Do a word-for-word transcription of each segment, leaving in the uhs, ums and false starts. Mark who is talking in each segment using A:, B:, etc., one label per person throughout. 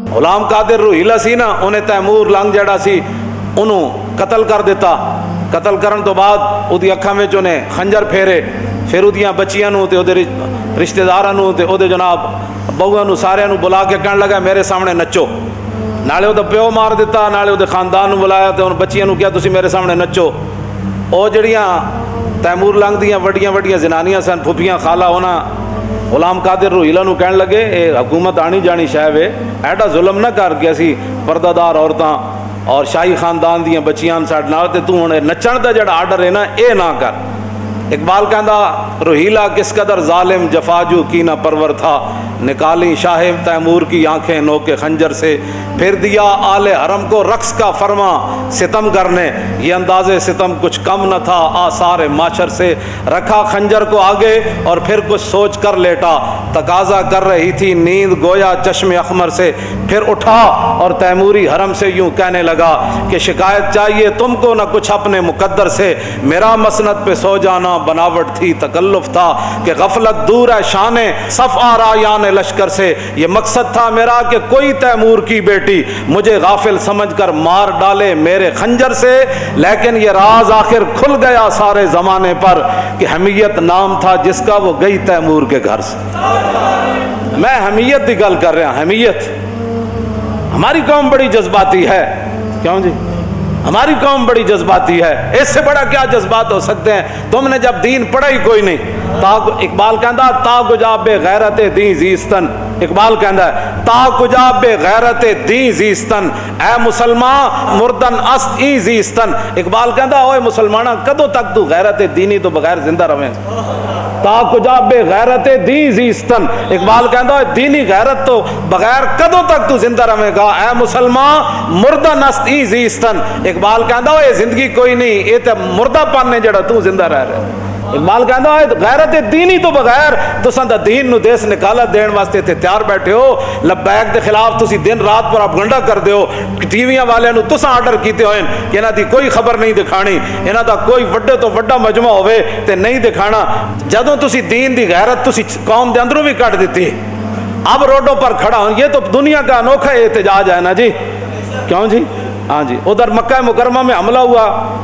A: غلام قادر روہیلا سی نا، انہیں تیمور لنگ جڑا سی انہوں قتل کر دیتا. قتل کرن تو بعد اودی اکھاں وچ انہیں خنجر پھیرے، پھر اودیاں بچیاں نوں تے اودے رشتہ داراں نوں تے اودے جناب بہواں نوں ساریاں نوں بلا کے کہن لگا میرے سامنے نچو. نالے اودے پیو مار دیتا، نالے اودے خاندان نوں بلایا تے ان بچیاں نوں کہیا تسی میرے سامنے نچو. او جڑیاں تیمور لنگ دیاں وڈیاں وڈیاں زنانیاں سن، پھوپھیاں خالہ، انہاں غلام قادر روہیلا نوں کہن لگے اے حکومت آنی جانی شے وے، ایڈا ظلم نہ کر کے اسی پردہ دار عورتاں اور شاہی خاندان دیاں بچیاں ساڈے نال تے تو ہن نچن دا جڑا آرڈر ہے نا اے نہ کر. اقبال کہندا روہیلا کس قدر ظالم جفاجو کینہ پرور تھا، نکالی شاہ تیمور کی آنکھیں نوکے خنجر سے، پھر دیا آل حرم کو رقص کا فرما ستم کرنے، یہ انداز ستم کچھ کم نہ تھا آثار معاشر سے، رکھا خنجر کو آگے اور پھر کچھ سوچ کر لیٹا، تقاضا کر رہی تھی نیند گویا چشم اخمر سے، پھر اٹھا اور تیموری حرم سے یوں کہنے لگا کہ شکایت چاہیے تم کو نہ کچھ اپنے مقدر سے، میرا مسند پہ سو جانا بناوٹ تھی تکلف تھا کہ غفلت دور ہے شان صف آرایان لشکر سے، یہ مقصد تھا میرا کہ کوئی تیمور کی بیٹی مجھے غافل سمجھ کر مار ڈالے میرے خنجر سے، لیکن یہ راز آخر کھل گیا سارے زمانے پر کہ حمیت نام تھا جس کا وہ گئی تیمور کے گھر سے. میں حمیت کی گل کر رہا. حمیت ہماری قوم بڑی جذباتی ہے. کیوں جی؟ ہماری قوم بڑی جذباتی ہے. اس سے بڑا کیا جذبات ہو سکتے ہیں؟ تم نے جب دین پڑھا ہی کوئی نہیں. تا اقبال کہندا تا گجاب غیرت دین زیستن، اقبال کہندا ہے تا گجاب غیرت دین زیستن، اے مسلمان مردن است ای زیستن. اقبال کہندا اوے مسلمانہ کدوں تک تو غیرت دینی تو بغیر زندہ رہیں؟ تا کجاب غیرت دین زیستن. اقبال کہندا دینی غیرت تو بغیر کدوں تک تو زندہ رہیں گا؟ اے مسلمان مردن است ای زیستن. اقبال کہندا اے زندگی کوئی نہیں، اے تے مردہ پن نے جڑا تو زندہ رہ رہا ہے. اقبال کہندا ہے غیرت دینی تو بغیر تساں دا دین نو دیس نکالت دین واسطے تے تیار بیٹھے ہو. لبیک دے خلاف تسی دن رات پر اپگنڈا کر دیو. ٹی ویاں والے نو تساں آرڈر کیتے ہوئے کہ انہاں دی کوئی خبر نہیں دکھانی، انہاں دا کوئی وڈے تو وڈا مجمع ہوئے تے نہیں دکھانا. جدوں تسی دین دی غیرت تسی قوم دے اندروں بھی کٹ دیتی، اب روڈوں پر کھڑا ہوں. یہ تو دنیا کا انوکھا احتجاج ہے نا جی. کیوں جی؟ ہاں جی. ادھر مکہ مکرمہ میں حملہ ہوا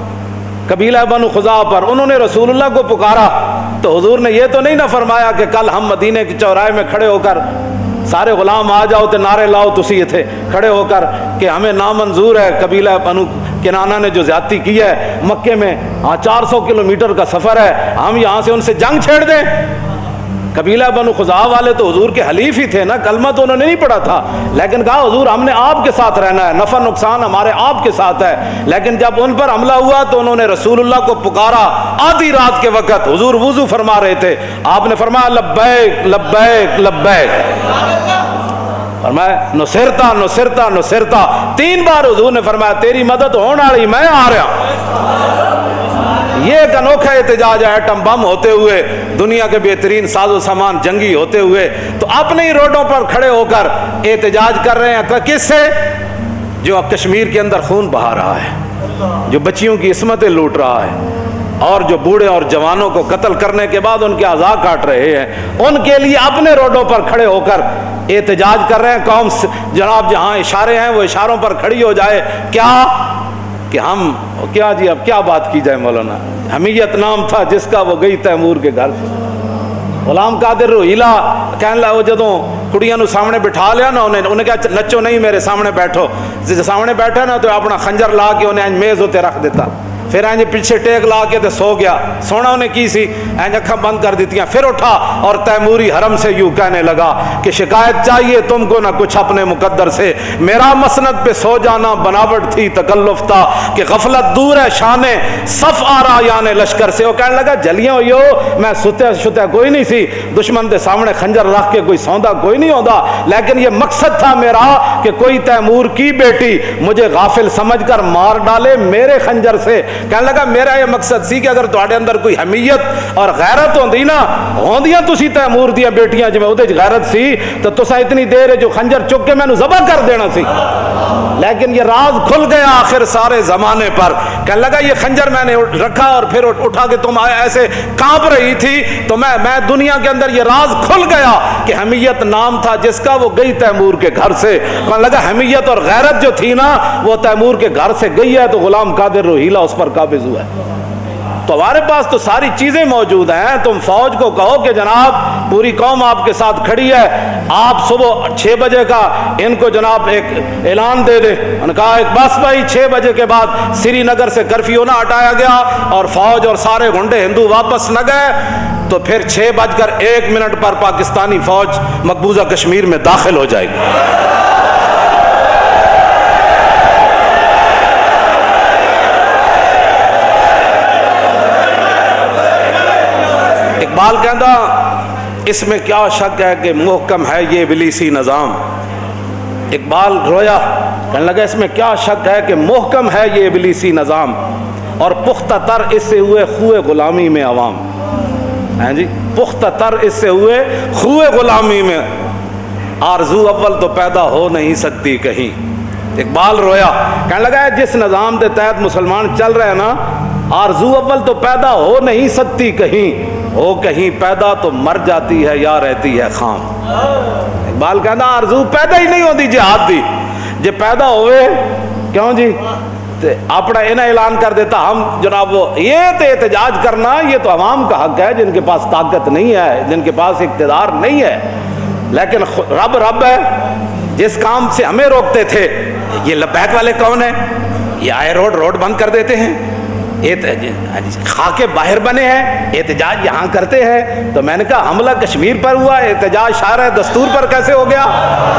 A: قبیلہ بنو خزاعہ پر، انہوں نے رسول اللہ کو پکارا تو حضور نے یہ تو نہیں نہ فرمایا کہ کل ہم مدینے کے چوراہے میں کھڑے ہو کر سارے غلام آ جاؤ تے نعرے لاؤ تسی یہ تھے کھڑے ہو کر کہ ہمیں نامنظور ہے قبیلہ بنو کنانہ نے جو زیادتی کی ہے مکے میں، ہاں چار سو کلومیٹر کا سفر ہے، ہم یہاں سے ان سے جنگ چھیڑ دیں. قبیلہ بنو خزاعہ والے تو حضور کے حلیف ہی تھے نا، کلمہ تو انہوں نے نہیں پڑھا تھا، لیکن کہا حضور ہم نے آپ کے ساتھ رہنا ہے، نفع نقصان ہمارے آپ کے ساتھ ہے. لیکن جب ان پر حملہ ہوا تو انہوں نے رسول اللہ کو پکارا آدھی رات کے وقت. حضور وضو فرما رہے تھے، آپ نے فرمایا لبیک لبیک لبیک، فرمایا نصرتا نصرتا نصرتا. تین بار حضور نے فرمایا تیری مدد ہونے والی، میں آ رہا. یہ ایک انوکھا احتجاج ہے. ایٹم بم ہوتے ہوئے، دنیا کے بہترین ساز و سامان جنگی ہوتے ہوئے، تو اپنے ہی روڈوں پر کھڑے ہو کر احتجاج کر رہے ہیں. کس سے؟ جو کشمیر کے اندر خون بہا رہا ہے، جو بچیوں کی عصمتیں لوٹ رہا ہے، اور جو بوڑھے اور جوانوں کو قتل کرنے کے بعد ان کے اعضاء کاٹ رہے ہیں، ان کے لیے اپنے روڈوں پر کھڑے ہو کر احتجاج کر رہے ہیں. قوم جناب جہاں اشارے ہیں وہ اشاروں پر کھڑی ہو جائے. کیا کہ ہم کیا جی اب کیا بات کی جائے مولانا. حمیت نام تھا جس کا وہ گئی تیمور کے گھر سے. غلام قادر روہیلا کہنے لگا وہ جدوں کڑیاں نو سامنے بٹھا لیا نا، انہیں انہیں کہا نچو نہیں میرے سامنے بیٹھو. سامنے بیٹھا نا تو اپنا خنجر لا کے انہیں میز ہوتے رکھ دیتا، پھر اینج پیچھے ٹیک لا کے تے سو گیا. سونا انہیں کی سی اینج اکھاں بند کر دیتیاں. پھر اٹھا اور تیموری حرم سے یوں کہنے لگا کہ شکایت چاہیے تم کو نہ کچھ اپنے مقدر سے، میرا مسند پہ سو جانا بناوٹ تھی تکلف تھا کہ غفلت دور ہے شان صف آرایان لشکر سے. وہ کہنے لگا جلیاں ہوئی ہو، میں ستے شتے کوئی نہیں سی، دشمن دے سامنے خنجر رکھ کے کوئی سوندا کوئی نہیں ہوتا، لیکن یہ مقصد تھا میرا کہ کوئی تیمور کی بیٹی مجھے غافل سمجھ کر مار ڈالے میرے خنجر سے. کہنے لگا میرا یہ مقصد سی کہ اگر تواڈے اندر کوئی حمیت اور غیرت ہوندی نا ہوندیاں تسی تیمور دیاں بیٹیاں جویں اودے وچ غیرت سی تو تسا اتنی دیر ہے جو خنجر چک کے مینوں ذبح کر دینا سی، لیکن یہ راز کھل گیا آخر سارے زمانے پر۔ کہنے لگا یہ خنجر میں نے رکھا اور پھر اٹھا کے تم ایسے کانپ رہی تھی تو میں میں دنیا کے اندر یہ راز کھل گیا کہ حمیت نام تھا جس کا، وہ گئی تیمور کے گھر سے۔ کہنے لگا حمیت اور غیرت جو تھی نا وہ تیمور کے گھر سے گئی ہے تو غلام قادر روہیلا اس پر قابض ہوا ہے۔ تو ہمارے پاس تو ساری چیزیں موجود ہیں، تم فوج کو کہو کہ جناب پوری قوم آپ کے ساتھ کھڑی ہے، آپ صبح چھ بجے کا ان کو جناب ایک اعلان دے دیں۔ انہوں نے کہا ایک بس بھائی چھ بجے کے بعد سری نگر سے کرفیو نہ ہٹایا گیا اور فوج اور سارے گنڈے ہندو واپس نہ گئے تو پھر چھ بج کر ایک منٹ پر پاکستانی فوج مقبوضہ کشمیر میں داخل ہو جائے گی۔ اقبال کہندا اس میں کیا شک ہے کہ محکم ہے یہ ابلیسی نظام۔ اقبال رویا، کہنے لگا اس میں کیا شک ہے کہ محکم ہے یہ ابلیسی نظام اور پختہ تر اس سے ہوئے خوئے غلامی میں عوام۔ ہیں جی پختہ تر اس سے ہوئے خوئے غلامی میں، آرزو اول تو پیدا ہو نہیں سکتی کہیں۔ اقبال رویا، کہنے لگا جس نظام کے تحت مسلمان چل رہے ہیں نا، آرزو اول تو پیدا ہو نہیں سکتی کہیں، ہو کہیں پیدا تو مر جاتی ہے یا رہتی ہے خام۔ اقبال کہنا آرزو پیدا ہی نہیں ہوتی جہاد دی، جے پیدا ہوئے کیوں جی اپنا انہیں اعلان کر دیتا ہم جناب وہ یہ تو احتجاج کرنا یہ تو عوام کا حق ہے جن کے پاس طاقت نہیں ہے، جن کے پاس اقتدار نہیں ہے، لیکن رب رب ہے جس کام سے ہمیں روکتے تھے۔ یہ لبیک والے کون ہیں؟ یہ آئے روڈ روڈ بند کر دیتے ہیں، خاکے باہر بنے ہیں، احتجاج یہاں کرتے ہیں۔ تو میں نے کہا حملہ کشمیر پر ہوا، احتجاج شارع دستور پر کیسے ہو گیا؟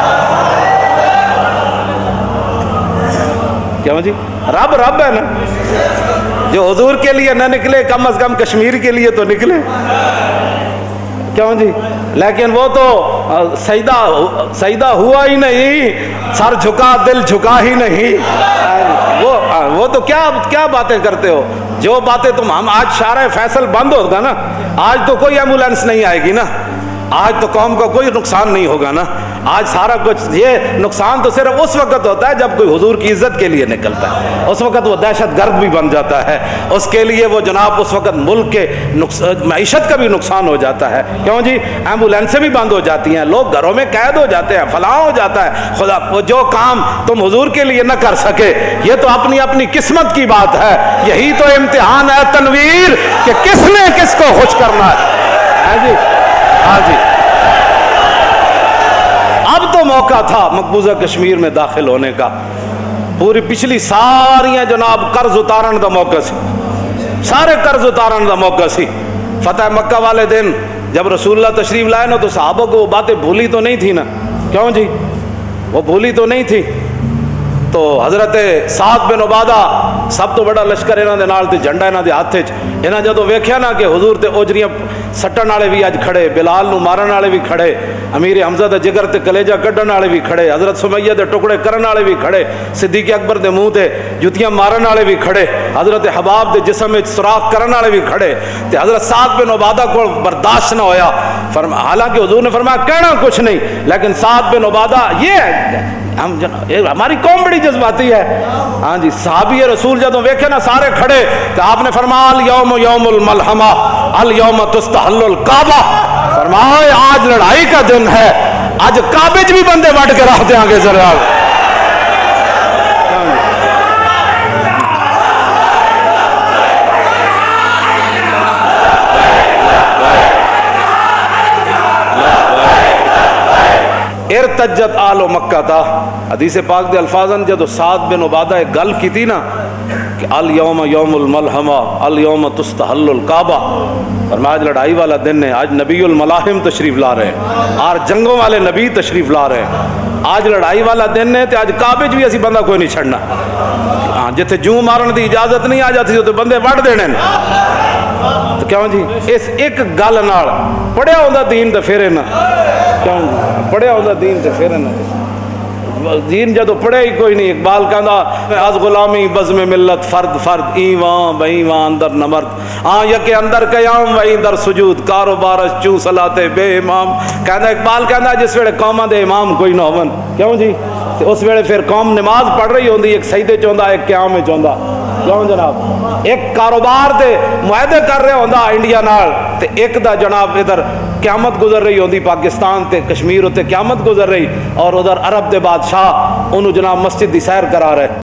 A: کیوں جی رب رب ہے نا، جو حضور کے لیے نہ نکلے کم از کم کشمیر کے لیے تو نکلے، کیوں جی؟ لیکن وہ تو سجدہ سجدہ ہوا ہی نہیں، سر جھکا دل جھکا ہی نہیں، وہ وہ تو کیا کیا باتیں کرتے ہو؟ جو باتیں تم ہم آج شارع فیصل بند ہوگا نا، آج تو کوئی ایمبولینس نہیں آئے گی نا، آج تو قوم کا کوئی نقصان نہیں ہوگا نا، آج سارا کچھ یہ نقصان تو صرف اس وقت ہوتا ہے جب کوئی حضور کی عزت کے لیے نکلتا ہے، اس وقت وہ دہشت گرد بھی بن جاتا ہے، اس کے لیے وہ جناب اس وقت ملک کے معیشت کا بھی نقصان ہو جاتا ہے، کیوں جی؟ ایمبولینسیں بھی بند ہو جاتی ہیں، لوگ گھروں میں قید ہو جاتے ہیں، فلاں ہو جاتا ہے۔ خدا وہ جو کام تم حضور کے لیے نہ کر سکے یہ تو اپنی اپنی قسمت کی بات ہے، یہی تو امتحان ہے تنویر کہ کس نے کس کو خوش کرنا ہے جی۔ ہاں جی اب تو موقع تھا مقبوضہ کشمیر میں داخل ہونے کا، پوری پچھلی ساریاں جناب قرض اتارن دا موقع سی، سارے قرض اتارن دا موقع سی۔ فتح مکہ والے دن جب رسول اللہ تشریف لائے نا تو صحابہ کو وہ باتیں بھولی تو نہیں تھی نا، کیوں جی؟ وہ بھولی تو نہیں تھی۔ تو حضرت سعد بن عبادہ سب تو بڑا لشکر انہاں دے نال تے جھنڈا انہاں دے ہاتھ وچ، انہاں جدوں ویکھیا نا کہ حضور تے اوجریاں سٹن والے بھی اج کھڑے، بلال نو مارن والے بھی کھڑے، امیر حمزہ دا جگر تے کلیجہ کڈن والے بھی کھڑے، حضرت سمیہ دے ٹکڑے کرن والے بھی کھڑے، صدیق اکبر دے منہ تے جوتیاں مارن والے بھی کھڑے، حضرت حباب دے جسم وچ سوراخ کرن والے بھی کھڑے، تے حضرت سعد بن عبادہ کو برداشت نہ ہویا، فرما حالانکہ حضور نے فرمایا کہنا کچھ نہیں، لیکن سعد بن عبادہ یہ ہم ہماری قوم بڑی جذباتی ہے، ہاں جی صحابی رسول جدوں ویکھے نا سارے کھڑے تو آپ نے فرمایا الیوم یوم الملحمہ الیوم تستحل الکعبہ، فرمایا آج لڑائی کا دن ہے، آج کعبے بھی بندے وٹ کے رکھ دیں گے ذرا۔ ارتجت آل مکہ تھا، حدیث پاک دے الفاظن جدو سعد بن عبادہ ایک گل کی تھی نا کہ الیوم یوم الملحمہ الیوم تستحل الکعبہ، فرمایا آج لڑائی والا دن ہے، آج نبی الملاحم تشریف لا رہے ہیں، آج جنگوں والے نبی تشریف لا رہے ہیں، آج لڑائی والا دن ہے تو آج کعبے بھی اسی بندہ کوئی نہیں چھڑنا، ہاں جتھے جوں مارن دی اجازت نہیں آ جاتی تو بندے وڈ دینے، تو کیوں جی اس ایک گل نال پڑھیا ہوندا دین تے پھر نہ، کیوں جی پڑھیا ہوتا دین تے پھر نہ دین جدو پڑھے ہی کوئی نہیں. اقبال کہندا از غلامی بزم ملت فرد فرد ایوان بایوان اندر نمرد آ یکے اندر قیام و اندر سجود کاروبار چوں صلاتے بے امام. کہندا اقبال کہندا جس ویلے قوماں دے امام کوئی نہ ہون کیوں جی تے اس ویلے پھر قوم نماز پڑھ رہی ہوندی ایک سجدے چ ہوندا ایک قیام وچ ہوندا کیوں جناب. ایک کاروبار دے معاہدے کر رہا ہوندا انڈیا نال تے ایک دا جناب ادھر قیامت گزر رہی ہوندی پاکستان تے کشمیر تے قیامت گزر رہی اور ادھر عرب دے بادشاہ انہوں جناب مسجد دی سیر کرا رہے.